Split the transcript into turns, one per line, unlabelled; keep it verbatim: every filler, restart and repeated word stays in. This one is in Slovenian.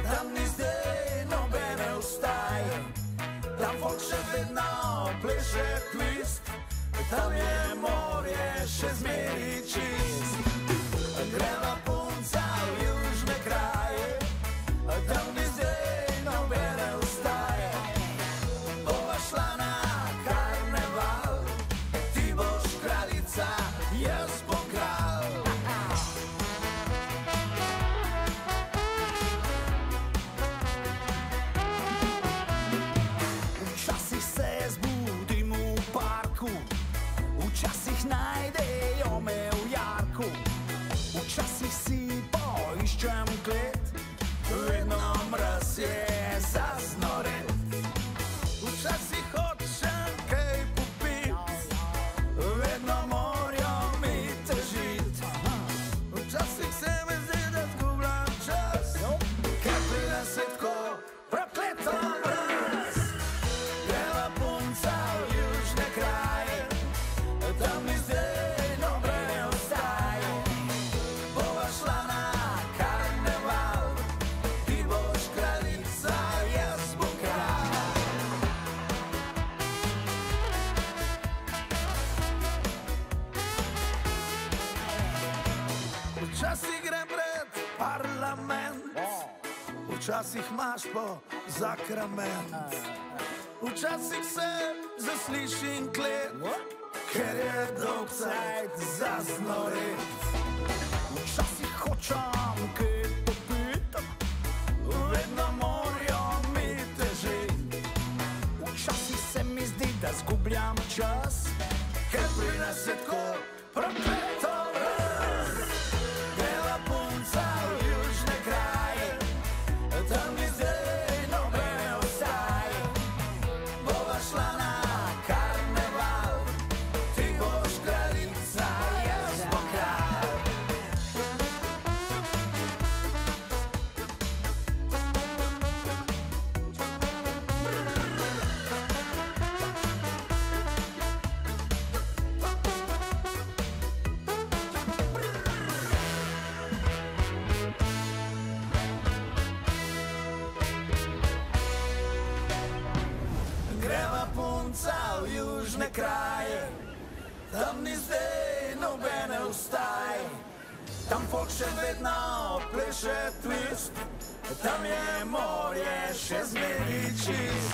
tam ni zdaj nobene vstaje, tam folk še vedno pleše twist, tam je morje še zmeri čist. Greva punca v južne kraje, tam ni zdaj nobene vstaje, bova šla na karneval, ti boš kraljica, jaz bom kralj. Včasih se zbudim v parku, včasih najdejo me v jarku, včasih si poiščem klet, vedno mraz je zaznoret. Včasih hočem kaj popit, vedno morajo mi težit. Včasih se mi zdi, da zgubljam čas, ker pride se tako prokleto mraz. Greva punca v južne kraje, tam ni zdaj nobene vstaje, bova šla na karneval, ti boš kraljica, jaz bom kralj. Včasih grem pred parlament, včasih imaš po zakrament, včasih se zaslišim klet, ker je dolg cajt zaznoret. Včasih hočem kaj popit, vedno morajo mi težit. Včasih se mi zdi, da zgubljam čas, ker pride se tako prokleto mraz. Greva punca v južne kraje, tam ni zdaj nobene vstaje, bova šla na karneval, ti boš kraljica, jaz bom kralj. Greva punca v južne kraje, tam ni zdaj nobene vstaje, tam folk še vedno pleše twist, tam je morje še zmeri čist.